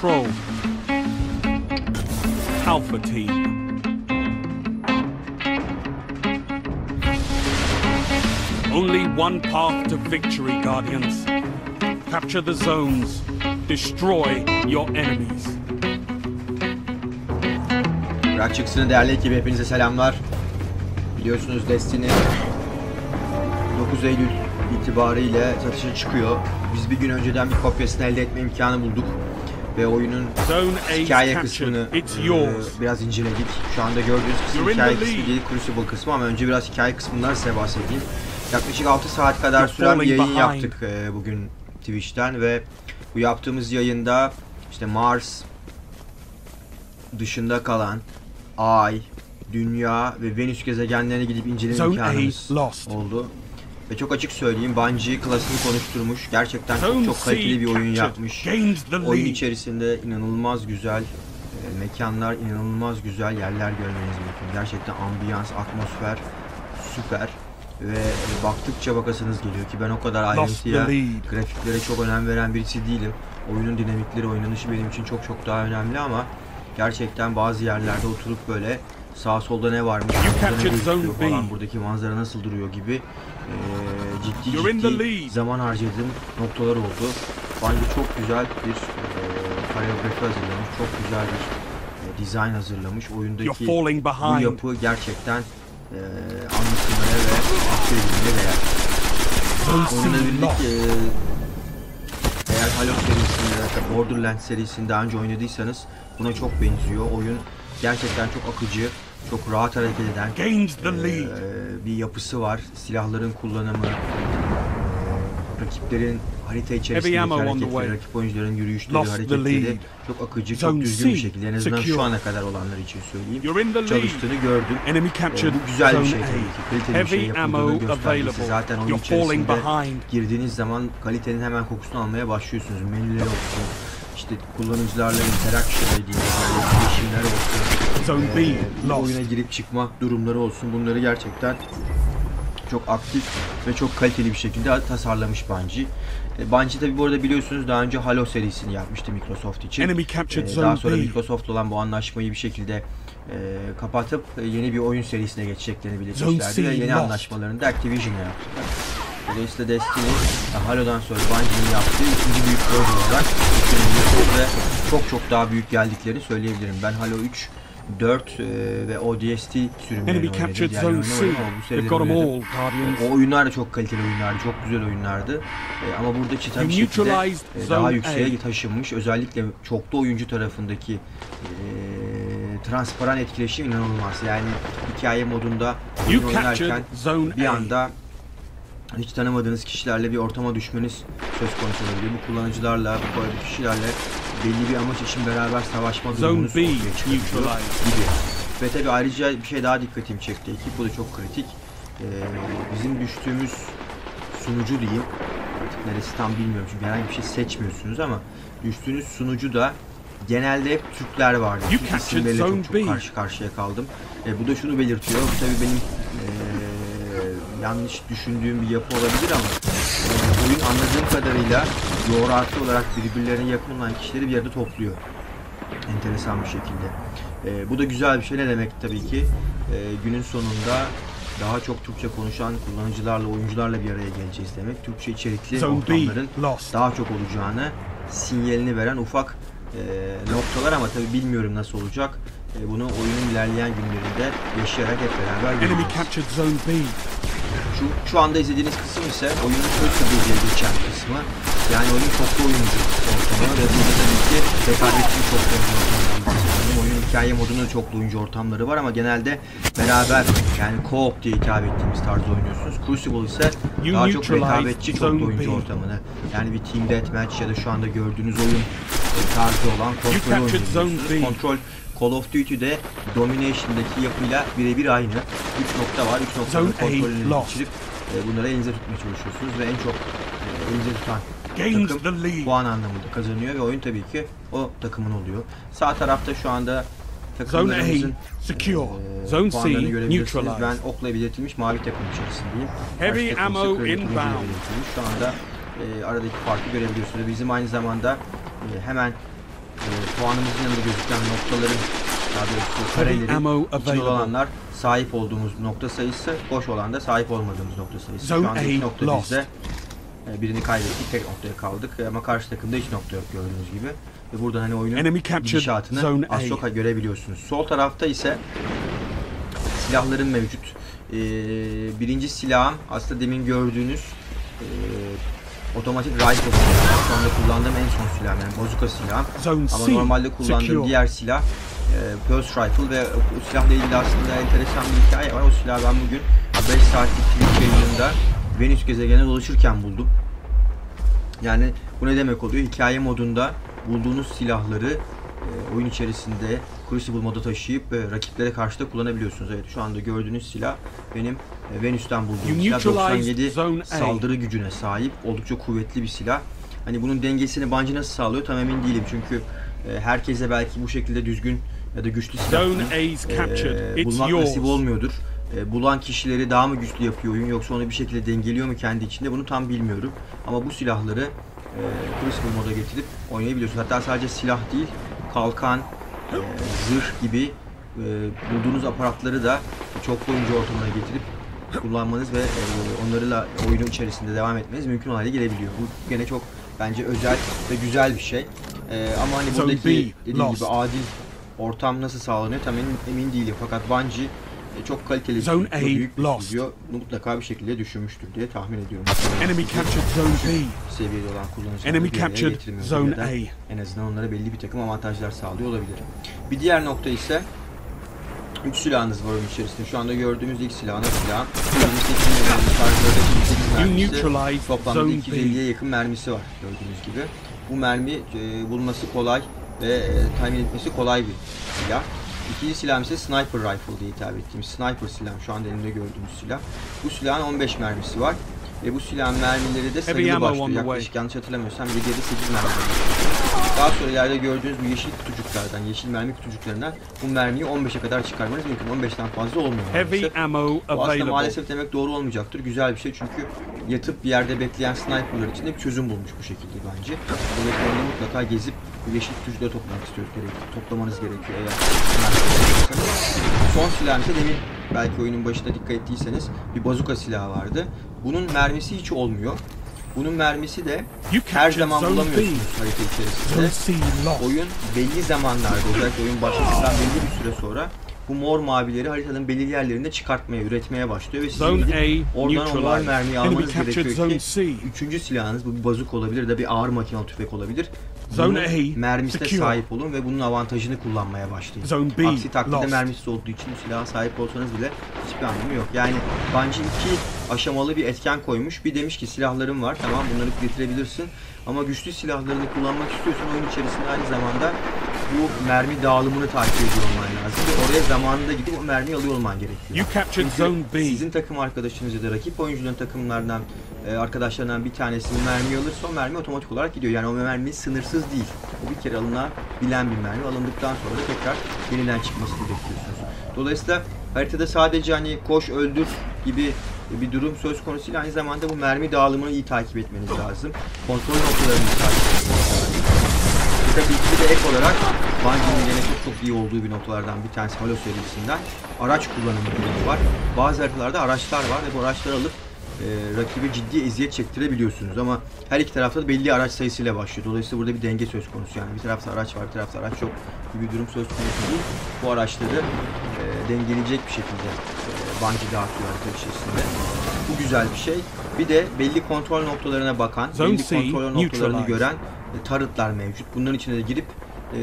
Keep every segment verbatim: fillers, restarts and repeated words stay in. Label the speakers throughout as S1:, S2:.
S1: control. Alpha Team. Only one path to victory, Guardians. Capture the zones. Destroy your enemies.
S2: Bırak çıksın değerli ekibi, hepinize selamlar. Biliyorsunuz Destiny dokuz Eylül itibariyle satışa çıkıyor. Biz bir gün önceden bir kopyasını elde etme imkanı bulduk. Ve oyunun hikaye kısmını e, biraz inceledik. Şu anda gördüğünüz kısım hikaye kısmı değil, Crucible kısmı, ama önce biraz hikaye kısmından size bahsedeyim. Yaklaşık altı saat kadar süren bir yayın yaptık e, bugün Twitch'ten ve bu yaptığımız yayında işte Mars dışında kalan Ay, Dünya ve Venüs gezegenlerine gidip inceleme imkanımız oldu. Ve çok açık söyleyeyim, Bungie klasını konuşturmuş. Gerçekten çok çok kaliteli bir oyun yapmış. Oyun içerisinde inanılmaz güzel e, mekanlar, inanılmaz güzel yerler görmeniz mümkün. Gerçekten ambiyans, atmosfer süper. Ve e, baktıkça bakasınız geliyor ki ben o kadar ayrıntıya, grafiklere çok önem veren birisi değilim. Oyunun dinamikleri, oynanışı benim için çok çok daha önemli, ama gerçekten bazı yerlerde oturup böyle sağ solda ne varmış, burada ne gözüküyor falan, buradaki manzara nasıl duruyor gibi e, ciddi ciddi zaman harcadığım noktalar oldu. Bence çok güzel bir e, koreografi hazırlamış, çok güzel bir e, dizayn hazırlamış. Oyundaki bu yapı gerçekten e, anlatılmaya ve aktif edilmeye değer. Oyunla birlikte e, eğer Halo serisinde, Borderlands serisini daha önce oynadıysanız buna çok benziyor. Oyun gerçekten çok akıcı, çok rahat hareket eden e, bir yapısı var. Silahların kullanımı, e, rakiplerin harita içerisindeki hareketleri, rakip oyuncuların yürüyüşleri, hareketleri çok akıcı, çok düzgün bir şekilde, en azından şu ana kadar olanlar için söyleyeyim, çalıştığını gördüm. E, bu güzel bir şey tabii ki. Kaliteli bir şey yapıldığını göstergesi. Zaten oyun içerisinde girdiğiniz zaman kalitenin hemen kokusunu almaya başlıyorsunuz. Menüleri olsun, İşte kullanıcılarla interaction dediğimiz etkileşimler olsun, ee, bir oyuna girip çıkma durumları olsun, bunları gerçekten çok aktif ve çok kaliteli bir şekilde tasarlamış Bungie. E, Bungie tabi bu arada biliyorsunuz daha önce Halo serisini yapmıştı Microsoft için. E, daha sonra Microsoft olan bu anlaşmayı bir şekilde e, kapatıp e, yeni bir oyun serisine geçeceklerini belirtmişlerdi ve yeni anlaşmalarını da Activision'la yaptılar. Dolayısıyla Destiny, Halo'dan sonra Bungie'nin yaptığı ikinci büyük proje olarak ve çok çok daha büyük geldiklerini söyleyebilirim. Ben Halo üç, dört e, ve O D S T sürümlerini oynadım. Diğer oyunları bu serileri oynadım. O oyunlar da çok kaliteli oyunlardı, çok güzel oyunlardı. E, ama burada çıta bir şekilde e, daha yükseğe taşınmış. Özellikle çoklu oyuncu tarafındaki e, transparan etkileşim inanılmaz. Yani hikaye modunda oyun oynarken bir anda hiç tanımadığınız kişilerle bir ortama düşmeniz söz konusu olabilir. Bu kullanıcılarla, bu kişilerle belli bir amaç için beraber savaşma durumunuz ortaya çıkıyor gibi. Ve tabi ayrıca bir şey daha dikkatimi çekti ekip, bu da çok kritik. Ee, bizim düştüğümüz sunucu diyeyim, artık neresi tam bilmiyorum çünkü herhangi bir şey seçmiyorsunuz, ama düştüğünüz sunucu da genelde hep Türkler vardı. Türk isimleriyle çok, çok karşı karşıya kaldım. Ee, bu da şunu belirtiyor, bu tabi benim ee, yanlış düşündüğüm bir yapı olabilir, ama e, oyun anladığım kadarıyla coğrafi olarak birbirlerine yakın olan kişileri bir yerde topluyor. Enteresan bir şekilde. E, bu da güzel bir şey. Ne demek tabii ki? E, günün sonunda daha çok Türkçe konuşan kullanıcılarla, oyuncularla bir araya geleceğiz demek. Türkçe içerikli ortamların daha çok olacağını sinyalini veren ufak e, noktalar, ama tabii bilmiyorum nasıl olacak. E, bunu oyunun ilerleyen günlerinde yaşayarak hep beraber göreceğiz. Şu, şu anda izlediğiniz kısım ise oyunun First diye geçen kısmı. Yani oyun çoklu oyuncu ortamı ve burada tabii ki rekabetçi çoklu oyuncu ortamı. Oyunun hikaye modunda çoklu oyuncu ortamları var, ama genelde beraber, yani co-op diye hitap ettiğimiz tarzda oynuyorsunuz. Crucible ise daha çok rekabetçi çoklu oyuncu ortamını, yani bir team deathmatch ya da şu anda gördüğünüz oyun tarzı olan kontrol oynuyorsunuz. Kontrol Call of Duty'de Domination'daki yapıyla birebir aynı. üç nokta var. üç noktanın kontrolünü geçirip e, bunları elinize tutmaya çalışıyorsunuz ve en çok e, elinize tutan takım puan anlamında kazanıyor ve oyun tabii ki o takımın oluyor. Sağ tarafta şu anda takımlarımızın e, puanlarını görebilirsiniz. Ben okla belirtilmiş mavi takım içerisindeyim. Heavy ammo inbound. Şu anda e, aradaki farkı görebiliyorsunuz. Bizim aynı zamanda e, hemen e, puanımızın yanında gözüken noktaların, daha doğrusu karelerin içinde olanlar sahip olduğumuz nokta sayısı, boş olan da sahip olmadığımız nokta sayısı. Şu anda iki nokta bizde. E, birini kaybettik, tek noktaya kaldık ama karşı takımda hiç nokta yok gördüğünüz gibi. Ve buradan hani oyunun gidişatını az çok görebiliyorsunuz. Sol tarafta ise silahların mevcut. Ee, birinci silahım aslında demin gördüğünüz e, otomatik rifle silahı. Şu anda kullandığım en son silahım, yani bazuka silahım. Ama normalde kullandığım diğer silah e, Pulse Rifle ve o silahla ilgili aslında enteresan bir hikaye var. O silahı ben bugün beş saatlik Twitch yayınında Venüs gezegenine dolaşırken buldum. Yani bu ne demek oluyor? Hikaye modunda bulduğunuz silahları e, oyun içerisinde Crucible moda taşıyıp e, rakiplere karşı da kullanabiliyorsunuz. Evet, şu anda gördüğünüz silah benim e, Venüs'ten bulduğum silah. doksan yedi saldırı gücüne sahip, oldukça kuvvetli bir silah. Hani bunun dengesini Bungie nasıl sağlıyor tam emin değilim çünkü e, herkese belki bu şekilde düzgün ya da güçlü silah e, bulmak nasip olmuyordur. E, bulan kişileri daha mı güçlü yapıyor oyun, yoksa onu bir şekilde dengeliyor mu kendi içinde, bunu tam bilmiyorum. Ama bu silahları e, Crucible moda getirip oynayabiliyorsunuz. Hatta sadece silah değil, kalkan, e, zırh gibi e, bulduğunuz aparatları da çoklu oyuncu ortamına getirip kullanmanız ve e, onlarla oyunun içerisinde devam etmeniz mümkün hale gelebiliyor. Bu gene çok bence özel ve güzel bir şey. E, ama hani buradaki dediğim gibi adil ortam nasıl sağlanıyor tam emin, emin değilim. Fakat Bungie e, çok kaliteli bir stüdyo, büyük bir stüdyo mutlaka bir şekilde düşünmüştür diye tahmin ediyorum.
S3: Enemy captured zone B.
S2: Seviyede olan kullanıcıları bir araya getirmiyor. Ya da en azından onlara belli bir takım avantajlar sağlıyor olabilir. Bir diğer nokta ise üç silahınız var oyun içerisinde. Şu anda gördüğümüz ilk silahın silahın mermisi, toplamda iki yüz elliye yakın mermisi var gördüğünüz gibi. Bu mermi e, bulması kolay ve e, tahmin etmesi kolay bir silah. İkinci silahım ise Sniper Rifle diye hitap ettiğimiz Sniper silahım. Şu anda elimde gördüğümüz silah. Bu silahın on beş mermisi var. Ve bu silahın mermileri de sayılı başlıyor. Yaklaşık yanlış hatırlamıyorsam yedi sekiz mermi. Daha sonra ileride gördüğünüz bu yeşil kutucuklardan, yeşil mermi kutucuklarından bu mermiyi on beşe kadar çıkarmanız mümkün. on beşten fazla olmuyor maalesef. Bu aslında maalesef demek doğru olmayacaktır. Güzel bir şey çünkü yatıp bir yerde bekleyen sniperlar için de bir çözüm bulmuş bu şekilde bence. Dolayısıyla mutlaka gezip bu yeşil kutucukları toplamak istiyoruz. Toplamanız gerekiyor eğer. Son silahım ise demin belki oyunun başında dikkat ettiyseniz bir bazuka silahı vardı. Bunun mermisi hiç olmuyor. Bunun mermisi de her zaman bulamıyorsunuz harita içerisinde. Oyun belli zamanlarda, özellikle oyun başladıktan belli bir süre sonra bu mor mavileri haritanın belirli yerlerinde çıkartmaya, üretmeye başlıyor ve sizin gidip oradan o mor mermiyi almanız gerekiyor ki üçüncü silahınız, bu bir bazuk olabilir de bir ağır makinalı tüfek olabilir. Bunun mermisine sahip olun ve bunun avantajını kullanmaya başlayın. Aksi takdirde mermisiz olduğu için bu silaha sahip olsanız bile hiçbir anlamı yok. Yani Bungie iki aşamalı bir etken koymuş. Bir demiş ki silahlarım var, tamam bunları getirebilirsin. Ama güçlü silahlarını kullanmak istiyorsan oyun içerisinde aynı zamanda bu mermi dağılımını takip ediyor olman lazım. Ve oraya zamanında gidip o mermiyi alıyor olman gerekiyor. Çünkü sizin takım arkadaşınız ya da rakip oyuncuların takımlardan e, arkadaşlarından bir tanesi mermi alırsa o mermi otomatik olarak gidiyor. Yani o mermi sınırsız değil. O bir kere alınabilen bir mermi. Alındıktan sonra da tekrar yeniden çıkmasını bekliyorsunuz. Dolayısıyla haritada sadece hani koş öldür gibi bir durum söz konusu değil. Aynı zamanda bu mermi dağılımını iyi takip etmeniz lazım. Kontrol noktalarını takip etmeniz lazım. Tabii ki de ek olarak Bungie'nin yine çok çok iyi olduğu bir noktalardan bir tanesi Halo serisinden araç kullanımı var. Bazı haritalarda araçlar var ve bu araçları alıp e, rakibe ciddi eziyet çektirebiliyorsunuz ama her iki tarafta da belli araç sayısıyla başlıyor. Dolayısıyla burada bir denge söz konusu, yani bir tarafta araç var, bir tarafta araç yok gibi bir durum söz konusu değil. Bu araçları e, dengeleyecek bir şekilde e, Bungie dağıtıyor harita içerisinde. Bu güzel bir şey. Bir de belli kontrol noktalarına bakan, belli kontrol noktalarını gören turret'lar mevcut. Bunların içine de girip e,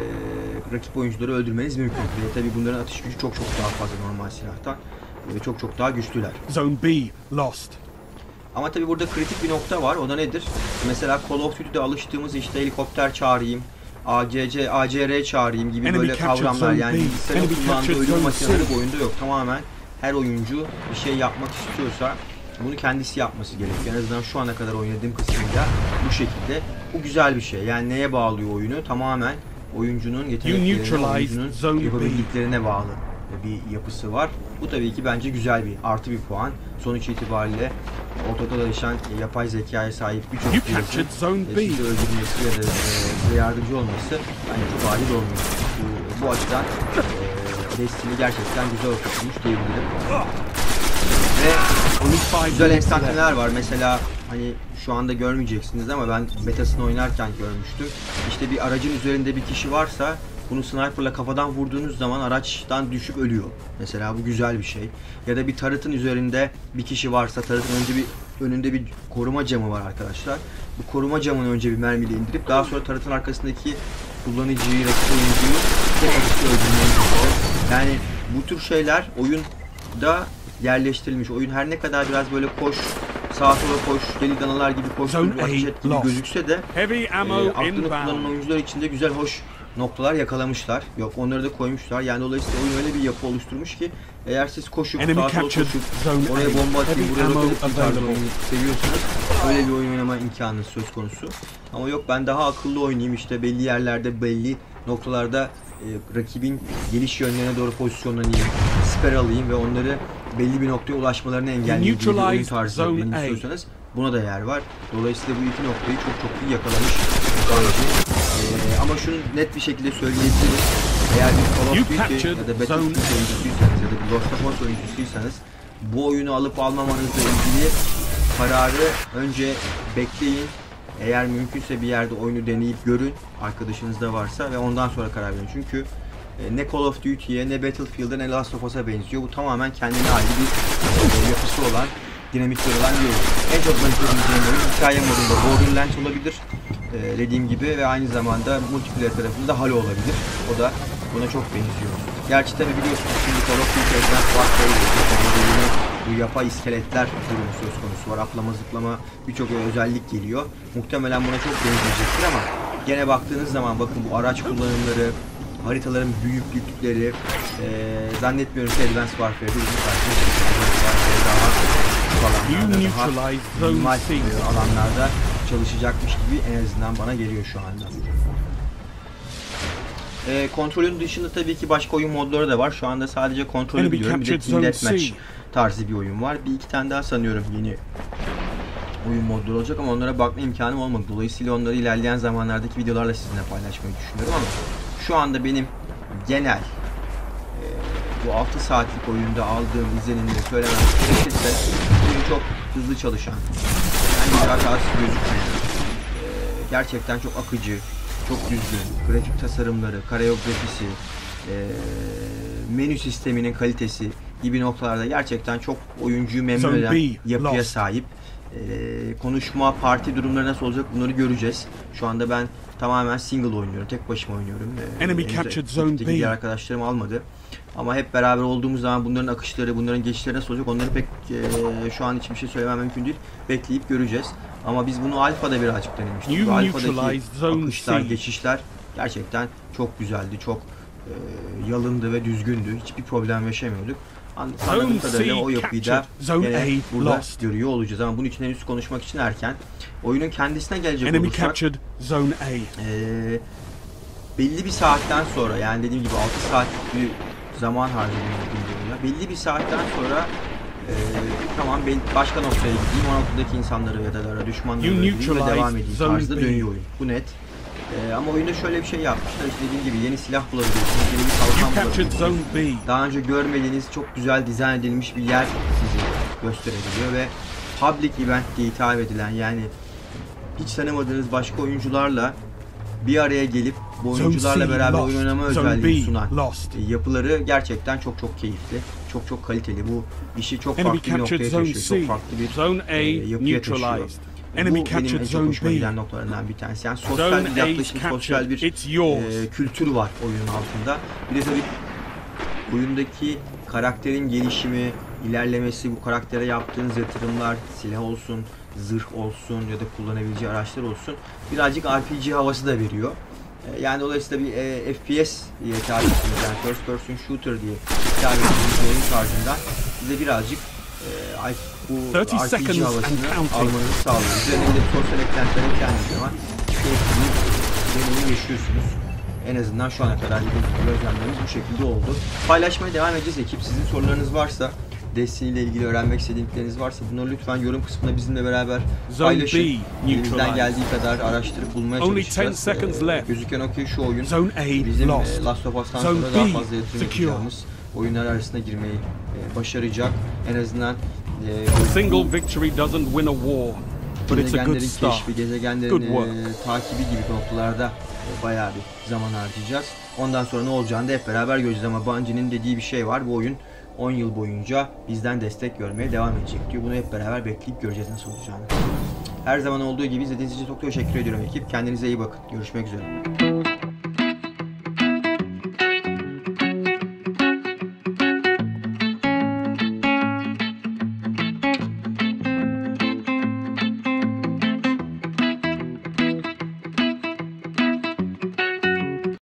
S2: rakip oyuncuları öldürmeniz mümkün. Ve tabii bunların atış gücü çok çok daha fazla normal silahtan ve çok çok daha güçlüler.
S3: Zone B lost.
S2: Ama tabii burada kritik bir nokta var. O da nedir? Mesela Call of Duty'de alıştığımız işte helikopter çağırayım, A C C, A C R çağırayım gibi böyle kavramlar, yani bilgisayarın kullandığı ölüm makineleri bu oyunda yok. Tamamen her oyuncu bir şey yapmak istiyorsa bunu kendisi yapması gerekiyor. En azından şu ana kadar oynadığım kısmıyla bu şekilde. Bu güzel bir şey. Yani neye bağlıyor oyunu? Tamamen oyuncunun yeteneklerine, oyuncunun yapabildiklerine bağlı bir yapısı var. Bu tabii ki bence güzel bir artı bir puan. Sonuç itibariyle ortada dolaşan e, yapay zekaya sahip birçok
S1: You
S2: cihazın
S1: captured Zone
S2: e,
S1: B.
S2: sizi öldürmesi ya da e, size yardımcı olması bence çok adil olmuyor. Bu, bu açıdan e, Destiny gerçekten güzel oturtmuş diyebilirim. Ve güzel enstantaneler var. Mesela hani şu anda görmeyeceksiniz ama ben betasını oynarken görmüştüm. İşte bir aracın üzerinde bir kişi varsa bunu sniperla kafadan vurduğunuz zaman araçtan düşüp ölüyor. Mesela bu güzel bir şey. Ya da bir tarıtın üzerinde bir kişi varsa tarıtın önce bir önünde bir koruma camı var arkadaşlar. Bu koruma camını önce bir mermiyle indirip daha sonra tarıtın arkasındaki kullanıcıyı, rakip oyuncuyu tek atışla öldürmeyi. Yani bu tür şeyler oyunda yerleştirilmiş. Oyun her ne kadar biraz böyle koş, sağa sola koş, deli danalar gibi koş, ateş et gibi gözükse de e, aklını kullanan oyuncular için de güzel, hoş noktalar yakalamışlar. Yok, onları da koymuşlar. Yani dolayısıyla oyun öyle bir yapı oluşturmuş ki eğer siz koşup, sağa sola koşup, oraya bomba atayım, buraya roket atayım tarzı oyunu seviyorsanız öyle bir oyun oynama imkanınız söz konusu. Ama yok, ben daha akıllı oynayayım, işte belli yerlerde, belli noktalarda e, rakibin geliş yönlerine doğru pozisyonlanayım, siper alayım ve onları belli bir noktaya ulaşmalarını engelleyeyim gibi bir oyun tarzı benim istiyorsanız buna da yer var. Dolayısıyla bu iki noktayı çok çok iyi yakalamış bence. Ee, ama şunu net bir şekilde söyleyebilirim. Eğer bir Call of Duty ya da Battlefield oyuncusuysanız ya da bir Last of Us oyuncusuysanız bu oyunu alıp almamanızla ilgili kararı önce bekleyin. Eğer mümkünse bir yerde oyunu deneyip görün, arkadaşınız da varsa, ve ondan sonra karar verin. Çünkü e, ne Call of Duty'ye, ne Battlefield'a, ne Last of Us'a benziyor. Bu tamamen kendine ait bir e, yapısı olan, dinamikleri olan bir oyun. En çok ben söyleyeceğim oyun hikaye modunda Borderlands olabilir. Ee, dediğim gibi, ve aynı zamanda multiplayer tarafında Halo olabilir. O da buna çok benziyor. Gerçi tabi biliyorsunuz şimdi Call of Duty Advanced Warfare'de bu yapay iskeletler durumu söz konusu var. Atlama zıplama birçok özellik geliyor. Muhtemelen buna çok benzeyecektir ama gene baktığınız zaman bakın bu araç kullanımları, haritaların büyüklükleri e, zannetmiyorum ki Advanced Warfare'de bizim karşımızda daha alanlarda çalışacakmış gibi en azından bana geliyor şu anda. E, kontrolün dışında tabii ki başka oyun modları da var. Şu anda sadece kontrolü biliyorum. Bir de Team Deathmatch tarzı bir oyun var. Bir iki tane daha sanıyorum yeni oyun modları olacak ama onlara bakma imkanım olmadı. Dolayısıyla onları ilerleyen zamanlardaki videolarla sizinle paylaşmayı düşünüyorum ama şu anda benim genel e, bu altı saatlik oyunda aldığım izlenimleri söylemem gerekirse oyun çok hızlı çalışan, yani hatası gözükmeyen, e, gerçekten çok akıcı, çok düzgün, grafik tasarımları, koreografisi, e, menü sisteminin kalitesi gibi noktalarda gerçekten çok oyuncuyu memnun eden yapıya sahip. E, konuşma, parti durumları nasıl olacak bunları göreceğiz. Şu anda ben tamamen single oynuyorum, tek başıma oynuyorum. E,
S3: Enemy captured zone B.
S2: Diğer arkadaşlarım almadı. Ama hep beraber olduğumuz zaman bunların akışları, bunların geçişleri nasıl olacak onları pek e, şu an hiçbir şey söylemem mümkün değil. Bekleyip göreceğiz. Ama biz bunu Alfa'da birazcık denemiştik. Bu Alfa'daki akışlar, geçişler gerçekten çok güzeldi, çok e, yalındı ve düzgündü. Hiçbir problem yaşamıyorduk. Anladığım kadarıyla o yapıyı da gene burada görüyor olacağız. Ama bunun için henüz konuşmak için erken. Oyunun kendisine gelecek olursak e, belli bir saatten sonra, yani dediğim gibi altı saatlik bir zaman harcadım belli bir saatten sonra e, tamam ben başka noktaya gideyim, o noktadaki insanları ya da düşmanları öldüreyim ve devam edeyim tarzda dönüyor oyun. Bu net. E, ama oyunda şöyle bir şey yapmışlar, işte dediğim gibi yeni silah bulabiliyorsunuz, yeni bir kalkan bulabiliyorsunuz. Daha önce görmediğiniz çok güzel dizayn edilmiş bir yer sizi gösterebiliyor ve public event diye hitap edilen, yani hiç tanımadığınız başka oyuncularla bir araya gelip bu oyuncularla beraber oyun oynama özelliği sunan yapıları gerçekten çok çok keyifli, çok çok kaliteli. Bu işi çok farklı bir noktaya taşıyor, çok farklı bir e, yapıya taşıyor. Bu benim en çok hoşuma giden noktalarından bir tanesi. Yani sosyal bir yaklaşım, sosyal bir e, kültür var oyunun altında. Bir de tabii oyundaki karakterin gelişimi, ilerlemesi, bu karaktere yaptığınız yatırımlar, silah olsun, zırh olsun ya da kullanabileceği araçlar olsun, birazcık R P G havası da veriyor. Yani dolayısıyla bir e, F P S diye tabir ettiğimiz, yani First Person Shooter diye tabir ettiğimiz oyun tarzından size birazcık e, bu R P G havasını almanızı sağlıyor. Üzerine de sosyal eklentiler eklendiği zaman keyifli bir deneyim yaşıyorsunuz. En azından şu ana kadar gözlemlerimiz bu şekilde oldu. Paylaşmaya devam edeceğiz ekip. Sizin sorularınız varsa Destiny ile ilgili öğrenmek istedikleriniz varsa bunları lütfen yorum kısmında bizimle beraber paylaşın. Elimizden geldiği kadar araştırıp bulmaya çalışacağız. Ee, gözüken o ki şu oyun bizim e, Last of Us'tan sonra daha fazla yatırım yapacağımız oyunlar arasına girmeyi e, başaracak. En azından e,
S1: single victory doesn't win a war, but it's a good start.
S2: Keşfi, gezegenlerin e, takibi gibi noktalarda e, bayağı bir zaman harcayacağız. Ondan sonra ne olacağını da hep beraber göreceğiz ama Bungie'nin dediği bir şey var. Bu oyun on yıl boyunca bizden destek görmeye devam edecek diyor. Bunu hep beraber bekleyip göreceğiz nasıl olacağını. Her zaman olduğu gibi izlediğiniz için çok teşekkür ediyorum ekip. Kendinize iyi bakın. Görüşmek üzere.